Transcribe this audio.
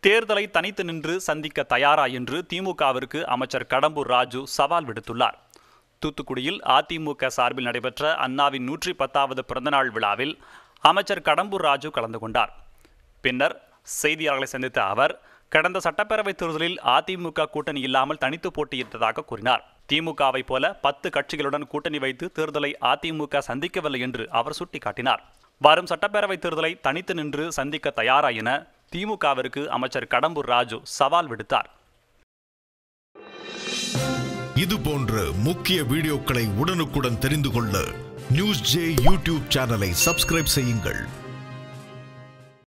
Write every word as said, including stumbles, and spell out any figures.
தேர்தலை தனித்து நின்று சந்திக்க தயாரா என்று திமுகவிற்கு அமைச்சர் கடம்பூர் ராஜு சவால் விடுத்துள்ளார். தூத்துக்குடியில் அதிமுக சார்பில் நடைபெற்ற அண்ணாவின் நூற்றி பத்தாவது பிறந்தநாள் விழாவில் அமைச்சர் கடம்பூர் ராஜு கலந்து கொண்டார். பின்னர் செய்தியாளர்களை சந்தித்த அவர், கடந்த சட்டப்பேரவைத் தேர்தலில் அதிமுக கூட்டணி இல்லாமல் தனித்து போட்டியிட்டதாக கூறினார். திமுகவை போல பத்து கட்சிகளுடன் கூட்டணி வைத்து தேர்தலை அதிமுக சந்திக்கவில்லை என்று அவர் சுட்டிக்காட்டினார். வரும் சட்டப்பேரவைத் தேர்தலை தனித்து நின்று சந்திக்க தயாரா என திமுகவிற்கு அமைச்சர் கடம்பூர் ராஜு சவால் விடுத்தார். இது போன்ற முக்கிய வீடியோக்களை உடனுக்குடன் தெரிந்து கொள்ள நியூஸ் ஜே யூடியூப் சேனலை சப்ஸ்கிரைப் செய்யுங்கள்.